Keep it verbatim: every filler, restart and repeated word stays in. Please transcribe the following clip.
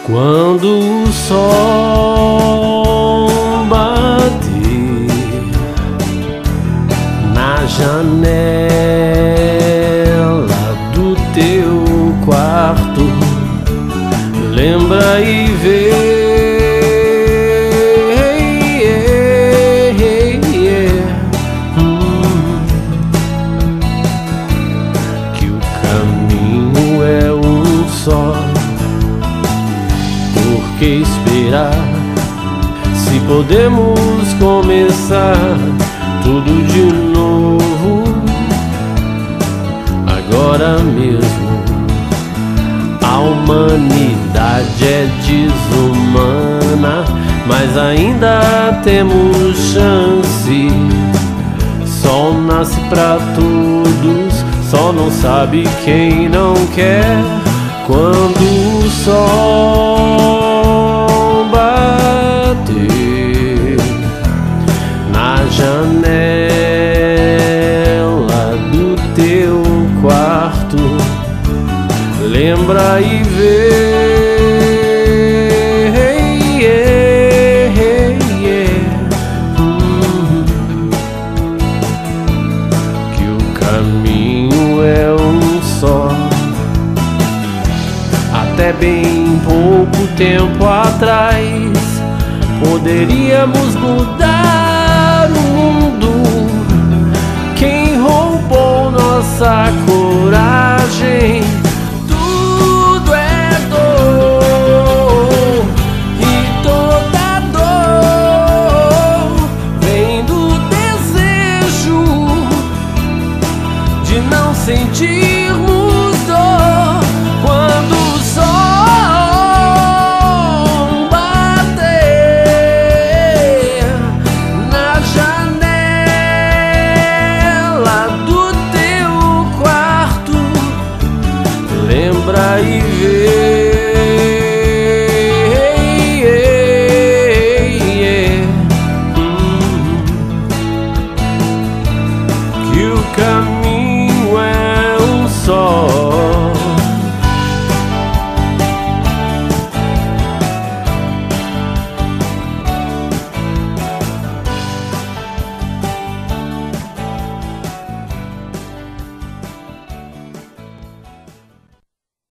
Quando o sol bater na janela do teu quarto, lembra e vê hum, que o caminho é um só. Por que esperar, se podemos começar tudo de novo, agora mesmo? A humanidade é desumana, mas ainda temos chance. Sol nasce pra todos, só não sabe quem não quer. Quando o sol bater na janela do teu quarto, lembra e vê hum, que o caminho é um só. Até bem pouco tempo atrás poderíamos mudar o mundo. Quem roubou nossa coragem? Tudo é dor, e toda dor vem do desejo de não sentirmos dor. Quando o sol bater na janela do teu quarto, lembra e